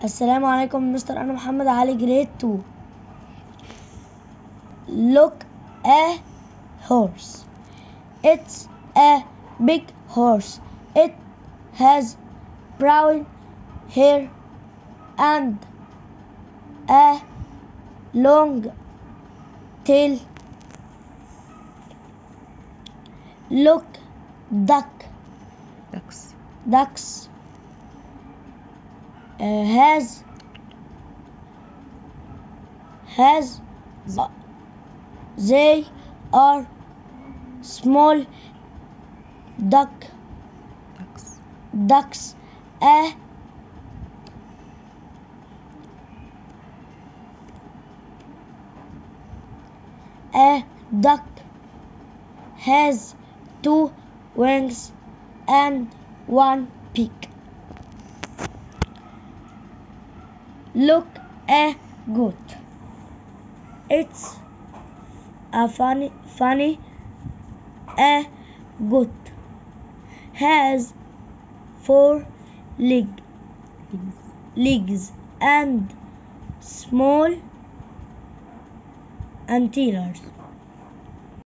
السلام عليكم مستر. أنا محمد علي جريد 2. Look a horse. It's a big horse. It has brown hair and a long tail. Look, ducks they are small ducks. A duck has 2 wings and 1 beak. Look a goat. It's a funny. A goat has 4 legs and small antlers.